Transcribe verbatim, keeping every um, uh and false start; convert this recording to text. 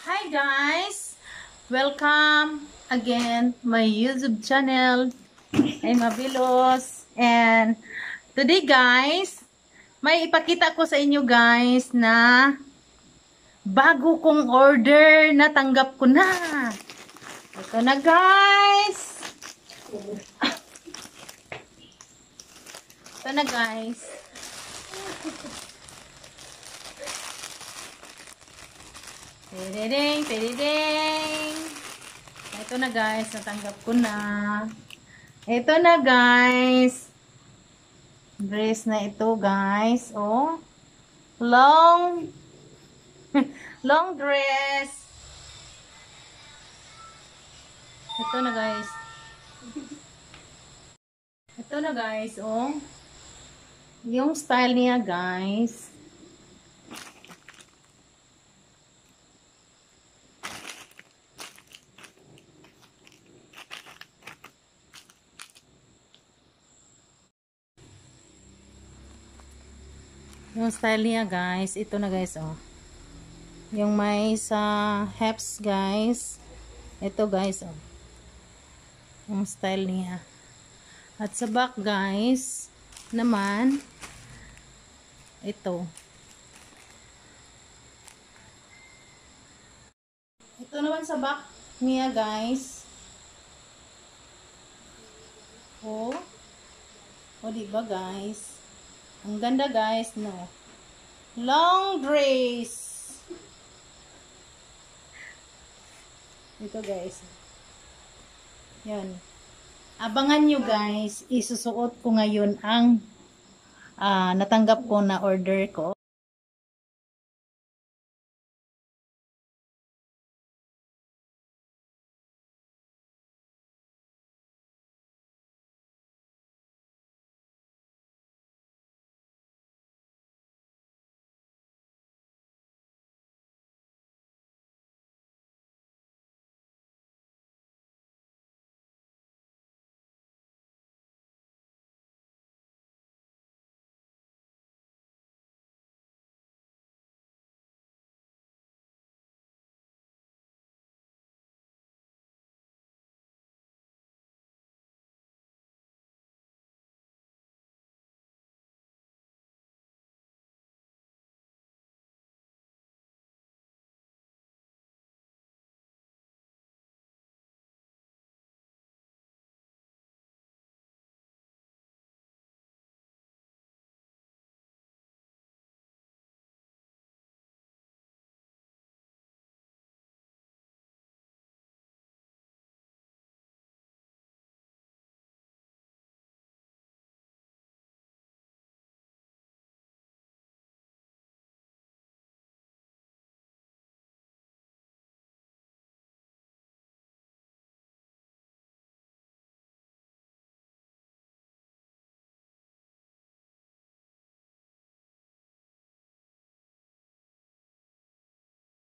Hi guys! Welcome again my YouTube channel. I'm Abilos. And today guys, may ipakita ko sa inyo guys na bago kong order natanggap ko na. Ito na guys. Ito na guys. Tededeng, tededeng. Ito na guys, natanggap ko na. Ito na guys. Dress na ito guys. Oh. Long. Long dress. Ito na guys. Ito na guys, oh. Yung style niya guys. Yung style niya guys, ito na guys, oh. Yung may sa hips guys. Ito guys, oh. Yung style niya. At sa back guys, naman, ito. Ito naman sa back niya guys. Oh. O diba guys? Ang ganda guys, no? Long dress. Ito guys. Yan. Abangan nyo guys, isusuot ko ngayon ang uh, natanggap ko na order ko.